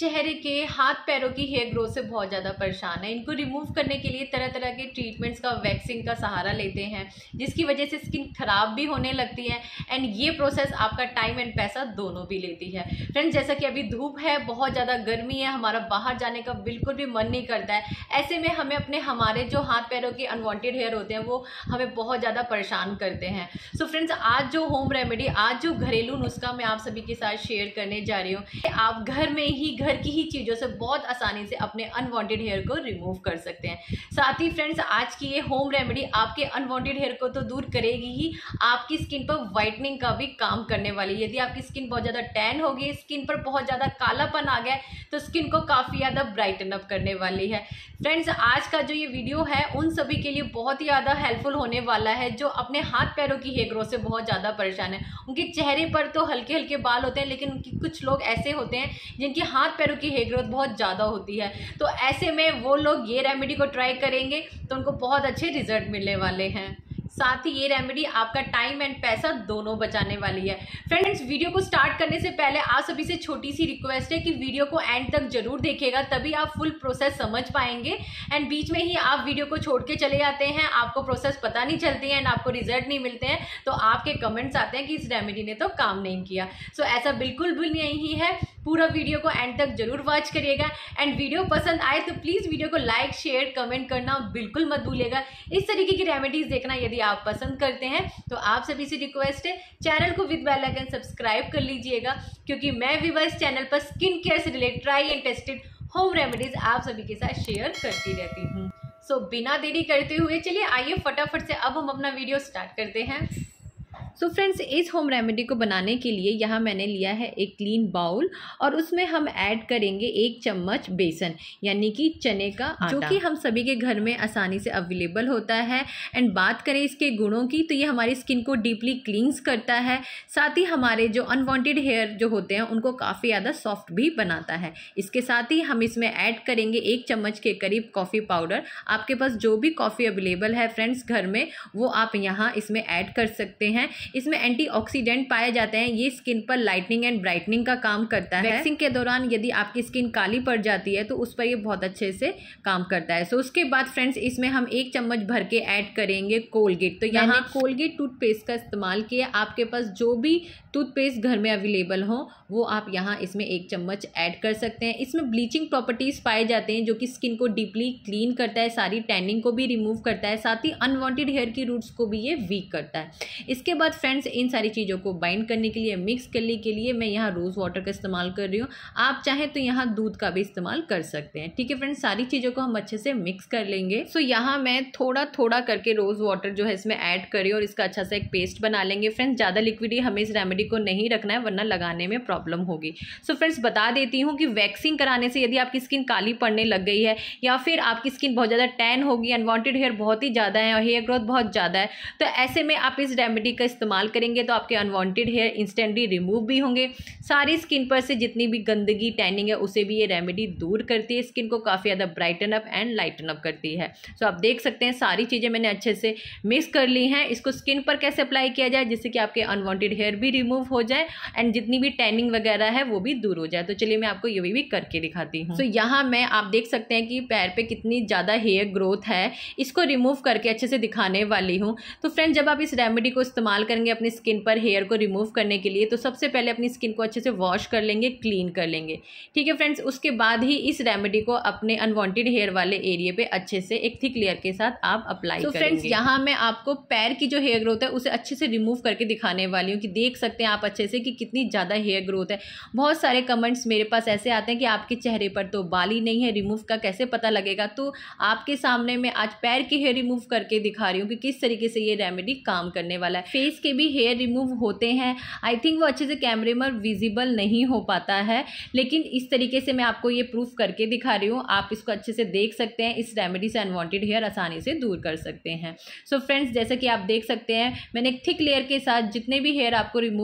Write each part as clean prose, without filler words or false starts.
चेहरे के हाथ पैरों की हेयर ग्रोथ से बहुत ज़्यादा परेशान है, इनको रिमूव करने के लिए तरह तरह के ट्रीटमेंट्स का वैक्सिंग का सहारा लेते हैं, जिसकी वजह से स्किन खराब भी होने लगती है एंड ये प्रोसेस आपका टाइम एंड पैसा दोनों भी लेती है। फ्रेंड्स, जैसा कि अभी धूप है, बहुत ज़्यादा गर्मी है, हमारा बाहर जाने का बिल्कुल भी मन नहीं करता है। ऐसे में हमारे जो हाथ पैरों के अनवांटेड हेयर होते हैं वो हमें बहुत ज़्यादा परेशान करते हैं। सो फ्रेंड्स, आज जो होम रेमेडी, आज जो घरेलू नुस्खा मैं आप सभी के साथ शेयर करने जा रही हूँ, आप घर में ही घर की ही चीज़ों से बहुत आसानी से अपने अनवांटेड हेयर को रिमूव कर सकते हैं। साथ ही फ्रेंड्स, आज की ये होम रेमेडी आपके अनवांटेड हेयर को तो दूर करेगी ही, आपकी स्किन पर वाइटनिंग का भी काम करने वाली है। यदि आपकी स्किन बहुत ज़्यादा टैन हो गई, स्किन पर बहुत ज़्यादा कालापन आ गया है, तो स्किन को काफ़ी ज़्यादा ब्राइटन अप करने वाली है। फ्रेंड्स, आज का जो ये वीडियो है उन सभी के लिए बहुत ही ज़्यादा हेल्पफुल होने वाला है जो अपने हाथ पैरों की हेयर ग्रोथ से बहुत ज़्यादा परेशान है। उनके चेहरे पर तो हल्के हल्के बाल होते हैं, लेकिन उनकी कुछ लोग ऐसे होते हैं जिनकी हाथ पैरों की हेयर ग्रोथ बहुत ज़्यादा होती है। तो ऐसे में वो लोग ये रेमेडी को ट्राई करेंगे तो उनको बहुत अच्छे रिजल्ट मिलने वाले हैं। साथ ही ये रेमेडी आपका टाइम एंड पैसा दोनों बचाने वाली है। फ्रेंड्स, वीडियो को स्टार्ट करने से पहले आप सभी से छोटी सी रिक्वेस्ट है कि वीडियो को एंड तक जरूर देखिएगा, तभी आप फुल प्रोसेस समझ पाएंगे। एंड बीच में ही आप वीडियो को छोड़ के चले जाते हैं, आपको प्रोसेस पता नहीं चलती है एंड आपको रिजल्ट नहीं मिलते हैं, तो आपके कमेंट्स आते हैं कि इस रेमेडी ने तो काम नहीं किया। सो ऐसा बिल्कुल भी नहीं है, पूरा वीडियो को एंड तक जरूर वॉच करिएगा। एंड वीडियो पसंद आए तो प्लीज़ वीडियो को लाइक शेयर कमेंट करना बिल्कुल मत भूलिएगा। इस तरीके की रेमेडीज देखना यदि आप पसंद करते हैं तो आप सभी से रिक्वेस्ट है, चैनल को विद बेल आइकन सब्सक्राइब कर लीजिएगा, क्योंकि मैं भी बस चैनल पर स्किन केयर से related try and tested home remedies आप सभी के साथ शेयर करती रहती हूँ। सो बिना देरी करते हुए चलिए आइए फटाफट से अब हम अपना वीडियो स्टार्ट करते हैं। सो फ्रेंड्स, इस होम रेमेडी को बनाने के लिए यहाँ मैंने लिया है एक क्लीन बाउल और उसमें हम ऐड करेंगे 1 चम्मच बेसन, यानी कि चने का आटा, जो कि हम सभी के घर में आसानी से अवेलेबल होता है। एंड बात करें इसके गुणों की तो ये हमारी स्किन को डीपली क्लींस करता है, साथ ही हमारे जो अनवांटेड हेयर जो होते हैं उनको काफ़ी ज़्यादा सॉफ्ट भी बनाता है। इसके साथ ही हम इसमें ऐड करेंगे 1 चम्मच के करीब कॉफ़ी पाउडर। आपके पास जो भी कॉफ़ी अवेलेबल है फ्रेंड्स घर में, वो आप यहाँ इसमें ऐड कर सकते हैं। इसमें एंटीऑक्सीडेंट पाए जाते हैं, ये स्किन पर लाइटनिंग एंड ब्राइटनिंग का काम करता है। वैक्सिंग के दौरान यदि आपकी स्किन काली पड़ जाती है तो उस पर ये बहुत अच्छे से काम करता है। सो उसके बाद फ्रेंड्स, इसमें हम 1 चम्मच भर के ऐड करेंगे कोलगेट। तो यहाँ कोलगेट टूथपेस्ट का इस्तेमाल किया, आपके पास जो भी टूथपेस्ट घर में अवेलेबल हो वो आप यहाँ इसमें 1 चम्मच ऐड कर सकते हैं। इसमें ब्लीचिंग प्रॉपर्टीज़ पाए जाते हैं जो कि स्किन को डीपली क्लीन करता है, सारी टैनिंग को भी रिमूव करता है, साथ ही अनवांटेड हेयर की रूट्स को भी ये वीक करता है। इसके बाद फ्रेंड्स, इन सारी चीज़ों को बाइंड करने के लिए, मिक्स करने के लिए मैं यहाँ रोज़ वाटर का इस्तेमाल कर रही हूँ। आप चाहें तो यहाँ दूध का भी इस्तेमाल कर सकते हैं। ठीक है फ्रेंड्स, सारी चीज़ों को हम अच्छे से मिक्स कर लेंगे। सो यहाँ मैं थोड़ा थोड़ा करके रोज़ वाटर जो है इसमें ऐड करी और इसका अच्छा सा एक पेस्ट बना लेंगे। फ्रेंड्स, ज़्यादा लिक्विडी हमें इस रेमेडी को नहीं रखना है, वरना लगाने में प्रॉब्लम होगी। सो फ्रेंड्स, बता देती हूँ कि वैक्सिंग कराने से यदि आपकी स्किन काली पड़ने लग गई है या फिर आपकी स्किन बहुत ज़्यादा टैन होगी, अनवांटेड हेयर बहुत ही ज़्यादा है और हेयर ग्रोथ बहुत ज़्यादा है, तो ऐसे में आप इस रेमेडी का इस्तेमाल करेंगे तो आपके अनवांटेड हेयर इंस्टेंटली रिमूव भी होंगे। सारी स्किन पर से जितनी भी गंदगी टैनिंग है उसे भी ये रेमेडी दूर करती है, स्किन को काफ़ी ज़्यादा brighten up and lighten up करती है। सो आप देख सकते हैं सारी चीज़ें मैंने अच्छे से मिक्स कर ली हैं। इसको स्किन पर कैसे अप्लाई किया जाए जिससे कि आपके अनवांटेड हेयर भी रिमूव हो जाए एंड जितनी भी टैनिंग वगैरह है वो भी दूर हो जाए। तो चलिए मैं आपको ये भी करके दिखाती हूँ। सो यहाँ मैं, आप देख सकते हैं कि पैर पे कितनी ज़्यादा हेयर ग्रोथ है, इसको रिमूव करके अच्छे से दिखाने वाली हूँ। तो फ्रेंड, जब आप इस रेमेडी को इस्तेमाल करेंगे अपनी स्किन पर हेयर को रिमूव करने के लिए, तो सबसे पहले अपनी स्किन को अच्छे से वॉश कर लेंगे, क्लीन कर लेंगे। ठीक है फ्रेंड्स, उसके बाद ही इस रेमेडी को अपने अनवांटेड हेयर वाले एरिया पे अच्छे से एक थिक लेयर के साथ आप अप्लाई करेंगे। तो फ्रेंड्स, यहाँ मैं आपको पैर की जो हेयर ग्रोथ है उसे अच्छे से रिमूव करके दिखाने वाली हूँ कि देख सकते हैं आप अच्छे से कि कितनी ज़्यादा हेयर ग्रोथ है। बहुत सारे कमेंट्स मेरे पास ऐसे आते हैं कि आपके चेहरे पर तो बाल ही नहीं है, रिमूव का कैसे पता लगेगा। तो आपके सामने मैं आज पैर की हेयर रिमूव करके दिखा रही हूँ कि किस तरीके से ये रेमेडी काम करने वाला है। फेस के भी हेयर रिमूव होते हैं, आई थिंक वो अच्छे से कैमरे में विजिबल नहीं हो पाता है, लेकिन इस तरीके से मैं आपको ये प्रूफ करके दिखा रही हूँ। आप इसको अच्छे से देख सकते हैं, इस रेमेडी से अनवांटेड हेयर आसानी से दूर कर सकते हैं। सो फ्रेंड्स, जैसे कि आप देख सकते हैं मैंने एक थिक लेयर के साथ जितने भी हेयर आपको रिमूव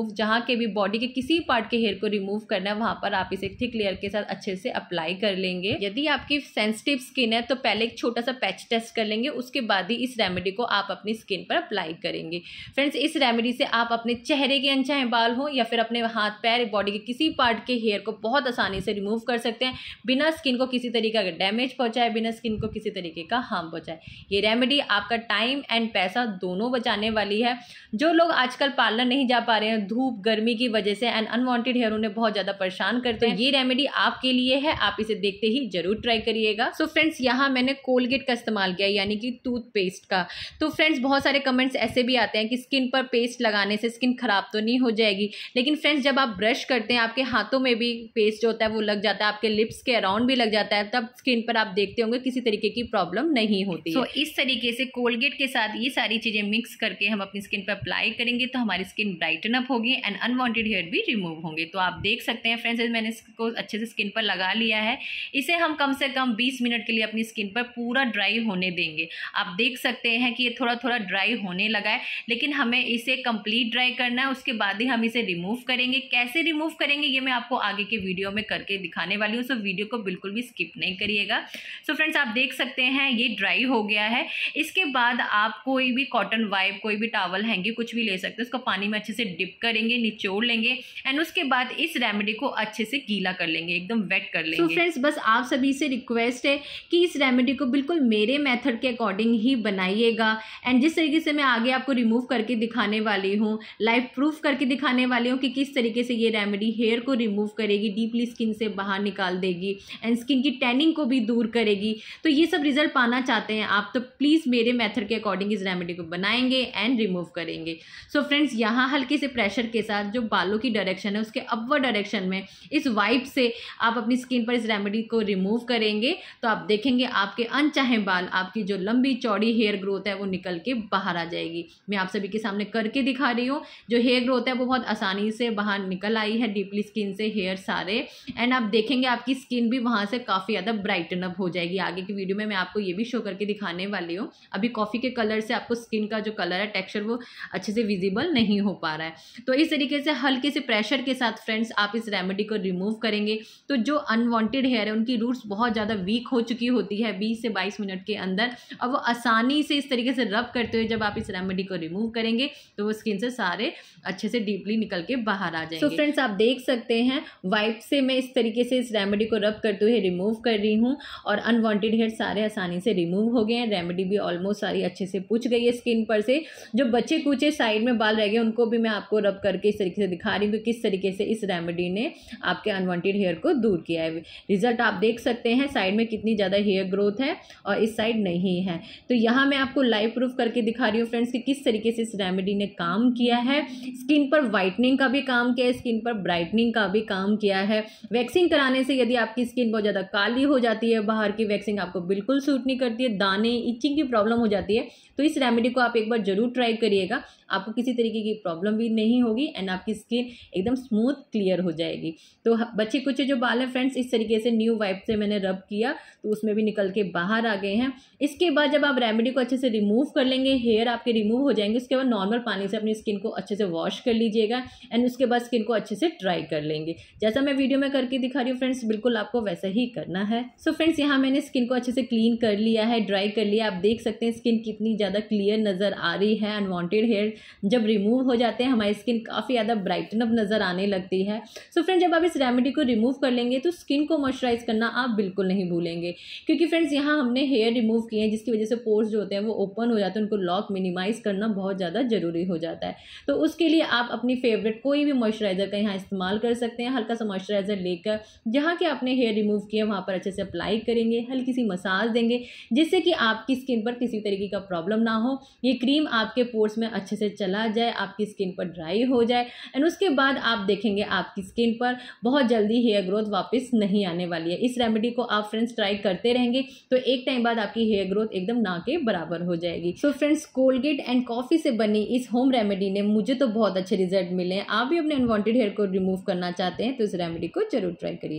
रिमूव, जहाँ के भी बॉडी के किसी पार्ट के हेयर को रिमूव करना है वहाँ पर आप इसे थिक लेयर के साथ अच्छे से अप्लाई कर लेंगे। यदि आपकी सेंसिटिव स्किन है तो पहले एक छोटा सा पैच टेस्ट कर लेंगे, उसके बाद ही इस रेमेडी को आप अपनी स्किन पर अप्लाई करेंगे। फ्रेंड्स, इस रेमेडी से आप अपने चेहरे के अनचाहे बाल हो या फिर अपने हाथ पैर बॉडी के किसी पार्ट के हेयर को बहुत आसानी से रिमूव कर सकते हैं, बिना स्किन को किसी तरीके का डैमेज पहुंचाए, बिना स्किन को किसी तरीके का हार्म पहुंचाए। ये रेमेडी आपका टाइम एंड पैसा दोनों बचाने वाली है। जो लोग आजकल पार्लर नहीं जा पा रहे हैं धूप गर्मी की वजह से एंड अनवांटेड हेयर उन्हें बहुत ज्यादा परेशान करते हैं, ये रेमेडी आपके लिए है, आप इसे देखते ही जरूर ट्राई करिएगा। सो फ्रेंड्स, यहाँ मैंने कोलगेट का इस्तेमाल किया, यानी कि टूथपेस्ट का। तो फ्रेंड्स, बहुत सारे कमेंट्स ऐसे भी आते हैं कि स्किन पर पेस्ट लगाने से स्किन खराब तो नहीं हो जाएगी, लेकिन फ्रेंड्स जब आप ब्रश करते हैं आपके हाथों में भी पेस्ट जो होता है वो लग जाता है, आपके लिप्स के अराउंड भी लग जाता है, तब स्किन पर आप देखते होंगे किसी तरीके की प्रॉब्लम नहीं होती। तो इस तरीके से कोलगेट के साथ ये सारी चीजें मिक्स करके हम अपनी स्किन पर अप्लाई करेंगे तो हमारी स्किन ब्राइटन अप होगी एंड अनवांटेड हेयर भी रिमूव होंगे। तो आप देख सकते हैं फ्रेंड्स, मैंने इसको अच्छे से स्किन पर लगा लिया है। इसे हम कम से कम 20 मिनट के लिए अपनी स्किन पर पूरा ड्राई होने देंगे। आप देख सकते हैं कि ये थोड़ा थोड़ा ड्राई होने लगा है, लेकिन हमें इसे कंप्लीट ड्राई करना है, उसके बाद ही हम इसे रिमूव करेंगे। कैसे रिमूव करेंगे ये मैं आपको आगे के वीडियो में करके दिखाने वाली हूँ, सो वीडियो को बिल्कुल भी स्किप नहीं करिएगा। सो फ्रेंड्स, आप देख सकते हैं ये ड्राई हो गया है। इसके बाद आप कोई भी कॉटन वाइप, कोई भी टॉवल हैंगी, कुछ भी ले सकते हैं, उसको पानी में अच्छे से डिप करेंगे, निचोड़ लेंगे एंड उसके बाद इस रेमेडी को अच्छे से गीला कर लेंगे, एकदम वेट कर लेंगे। तो फ्रेंड्स, बस आप सभी से रिक्वेस्ट है कि इस रेमेडी को बिल्कुल मेरे मेथड के अकॉर्डिंग ही बनाइएगा एंड जिस तरीके से मैं आगे आपको रिमूव करके दिखाने वाली हूँ, लाइव प्रूफ करके दिखाने वाली हूँ कि किस तरीके से ये रेमेडी हेयर को रिमूव करेगी, डीपली स्किन से बाहर निकाल देगी एंड स्किन की टैनिंग को भी दूर करेगी। तो ये सब रिजल्ट पाना चाहते हैं आप तो प्लीज़ मेरे मेथड के अकॉर्डिंग इस रेमेडी को बनाएंगे एंड रिमूव करेंगे। सो फ्रेंड्स, यहाँ हल्के से प्रेशर के साथ जो बालों की डायरेक्शन है उसके अपवर्ड डायरेक्शन में इस वाइप से आप अपनी स्किन पर इस रेमेडी को रिमूव करेंगे तो आप देखेंगे आपके अनचाहे बाल, आपकी जो लंबी चौड़ी हेयर ग्रोथ है वो निकल के बाहर आ जाएगी। मैं आप सभी के सामने करके दिखा रही हूँ, जो हेयर ग्रोथ है वो बहुत आसानी से बाहर निकल आई है, डीपली स्किन से हेयर सारे, एंड आप देखेंगे आपकी स्किन भी वहाँ से काफ़ी ज़्यादा ब्राइटन अप हो जाएगी। आगे की वीडियो में मैं आपको ये भी शो करके दिखाने वाली हूँ। अभी कॉफ़ी के कलर से आपको स्किन का जो कलर है, टेक्सचर, वो अच्छे से विजिबल नहीं हो पा रहा है। तो इस तरीके से हल्के से प्रेशर के साथ फ्रेंड्स आप इस रेमेडी को रिमूव करेंगे तो जो अनवांटेड हेयर है उनकी रूट्स बहुत ज़्यादा वीक हो चुकी होती है 20 से 22 मिनट के अंदर, और वो आसानी से इस तरीके से रब करते हुए जब आप इस रेमेडी को रिमूव करेंगे तो वो स्किन से सारे अच्छे से डीपली निकल के बाहर आ जाएंगे। तो फ्रेंड्स, आप देख सकते हैं वाइप से मैं इस तरीके से इस रेमेडी को रब करते हुए रिमूव कर रही हूँ और अनवांटेड हेयर सारे आसानी से रिमूव हो गए हैं। रेमेडी भी ऑलमोस्ट सारी अच्छे से पुछ गई है स्किन पर से। जो बचे कुचे साइड में बाल रह गए उनको भी मैं आपको रब करके इस तरीके से दिखा रही हूँ कि किस तरीके से इस रेमेडी ने आपके अनवांटेड हेयर को दूर किया है। रिजल्ट आप देख सकते हैं, साइड में कितनी ज़्यादा हेयर ग्रोथ है और इस साइड नहीं है। तो यहाँ मैं आपको लाइव प्रूफ करके दिखा रही हूँ फ्रेंड्स कि किस तरीके से इस रेमेडी ने काम किया है। स्किन पर वाइटनिंग का भी काम किया है, स्किन पर ब्राइटनिंग का भी काम किया है। वैक्सिंग कराने से यदि आपकी स्किन बहुत ज़्यादा काली हो जाती है, बाहर की वैक्सिंग आपको बिल्कुल सूट नहीं करती है, दाने इचिंग की प्रॉब्लम हो जाती है, तो इस रेमेडी को आप एक बार जरूर ट्राई करिएगा। आपको किसी तरीके की प्रॉब्लम भी नहीं होगी एंड आपकी स्किन एकदम स्मूथ क्लियर हो जाएगी। तो बच्चे कुछ जो बाल हैं फ्रेंड्स, इस तरीके से न्यू वाइप से मैंने रब किया तो उसमें भी निकल के बाहर आ गए हैं। इसके बाद जब आप रेमेडी को अच्छे से रिमूव कर लेंगे, हेयर आपके रिमूव हो जाएंगे, उसके बाद नॉर्मल पानी से अपनी स्किन को अच्छे से वॉश कर लीजिएगा एंड उसके बाद स्किन को अच्छे से ड्राई कर लेंगे। जैसा मैं वीडियो में करके दिखा रही हूँ फ्रेंड्स, बिल्कुल आपको वैसा ही करना है। सो फ्रेंड्स, यहाँ मैंने स्किन को अच्छे से क्लीन कर लिया है, ड्राई कर लिया। आप देख सकते हैं स्किन कितनी ज़्यादा क्लियर नज़र आ रही है। अनवांटेड हेयर जब रिमूव हो जाते हैं हमारी स्किन काफ़ी ज़्यादा ब्राइटन अप नज़र आने लगती है। सो फ्रेंड्स, जब आप इस रेमेडी को रिमूव कर लेंगे तो स्किन को मॉइस्चराइज करना आप बिल्कुल नहीं भूलेंगे, क्योंकि फ्रेंड्स यहाँ हमने हेयर रिमूव किए हैं जिसकी वजह से पोर्स जो होते हैं वो ओपन हो जाते हैं, उनको लॉक मिनिमाइज करना बहुत ज़्यादा ज़रूरी हो जाता है। तो उसके लिए आप अपनी फेवरेट कोई भी मॉइस्चराइजर का यहाँ इस्तेमाल कर सकते हैं। हल्का सा मॉइस्चराइजर लेकर जहाँ के आपने हेयर रिमूव किया वहाँ पर अच्छे से अप्लाई करेंगे, हल्की सी मसाज देंगे जिससे कि आपकी स्किन पर किसी तरीके का प्रॉब्लम ना हो। ये क्रीम आपके पोर्स में अच्छे से चला जाए, आपकी स्किन पर ड्राई हो जाए एंड उसके बाद आप देखेंगे आपकी स्किन पर बहुत जल्दी हेयर ग्रोथ वापस नहीं आने वाली है। इस रेमेडी को आप फ्रेंड्स ट्राई करते रहेंगे तो एक टाइम बाद आपकी हेयर ग्रोथ एकदम ना के बराबर हो जाएगी। So friends, Colgate and coffee से बनी इस होम रेमेडी ने मुझे तो बहुत अच्छे रिजल्ट मिले हैं। आप भी अपने अनवांटेड हेयर को रिमूव करना चाहते हैं तो इस रेमेडी को जरूर ट्राई करिएगा।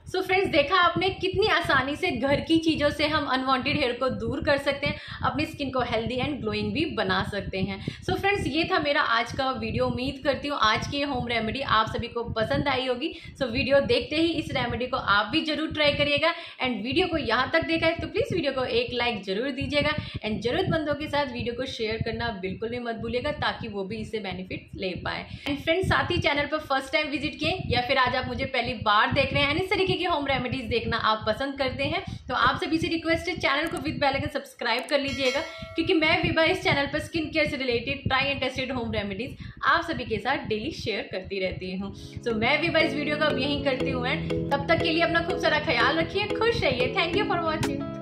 सो फ्रेंड्स, देखा आपने कितनी आसानी से घर की चीज़ों से हम अनवांटेड हेयर को दूर कर सकते हैं, अपनी स्किन को हेल्दी एंड ग्लोइंग भी बना सकते हैं। सो फ्रेंड्स, ये था मेरा आज का वीडियो। उम्मीद करती हूँ आज की ये होम रेमेडी आप सभी को पसंद आई होगी। सो वीडियो देखते ही इस रेमेडी को आप भी जरूर ट्राई करिएगा। एंड वीडियो को यहाँ तक देखा है तो प्लीज़ वीडियो को एक लाइक जरूर दीजिएगा एंड जरूरतमंदों के साथ वीडियो को शेयर करना बिल्कुल भी मत भूलिएगा, ताकि वो भी इससे बेनिफिट ले पाए। एंड फ्रेंड्स, साथ ही चैनल पर फर्स्ट टाइम विजिट किए या फिर आज आप मुझे पहली बार देख रहे हैं एंड इस तरीके की होम रेमेडीज देखना आप पसंद करते हैं, तो आप सभी से रिक्वेस्ट है चैनल को विद बेल आइकन सब्सक्राइब कर लीजिएगा, क्योंकि मैं विभा इस चैनल पर स्किन केयर से related try and tested home remedies आप सभी के साथ डेली शेयर करती रहती हूँ। सो मैं विभा इस वीडियो को अब यहीं करती हूँ एंड तब तक के लिए अपना खूब सारा ख्याल रखिए, खुश रहिए। Thank you for watching.